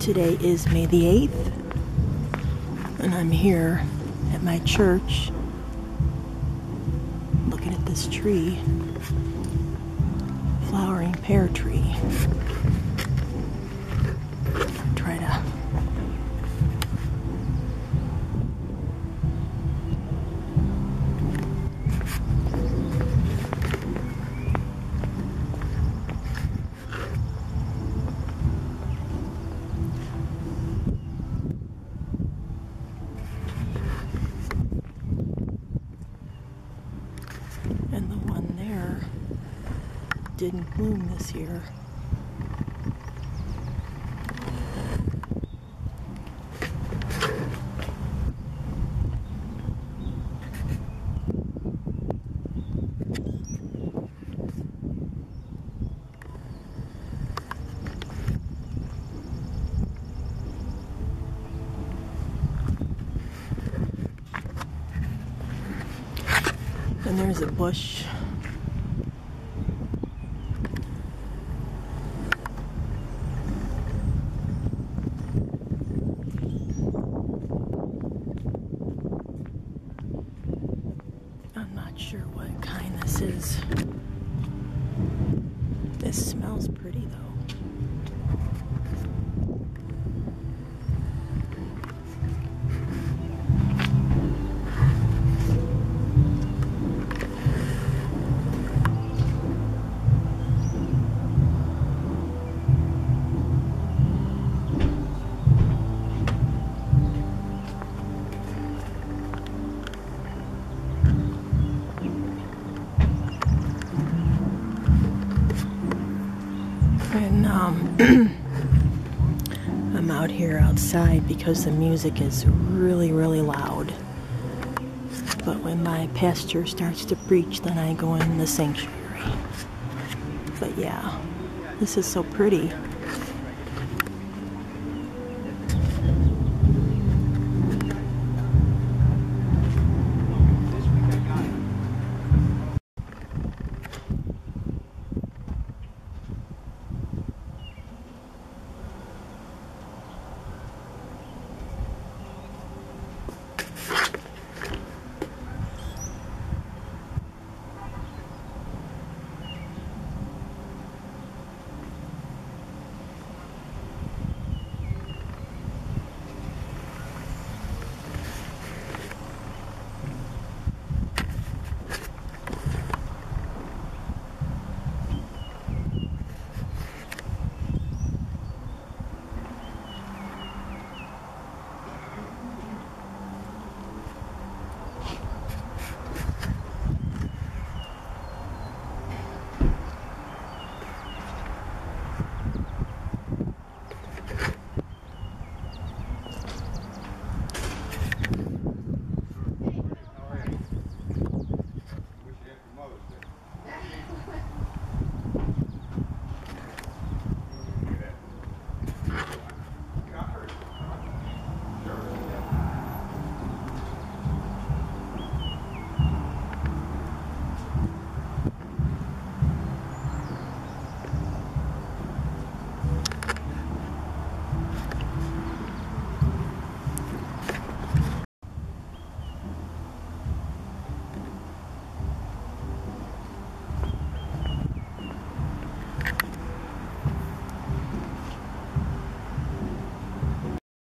Today is May the 8th, and I'm here at my church looking at this tree, flowering pear tree. Try to and the one there didn't bloom this year. And there's a bush. I'm not sure what kind this is. This smells pretty though. And I'm out here outside because the music is really, really loud. But when my pastor starts to preach, then I go in the sanctuary. But yeah, this is so pretty.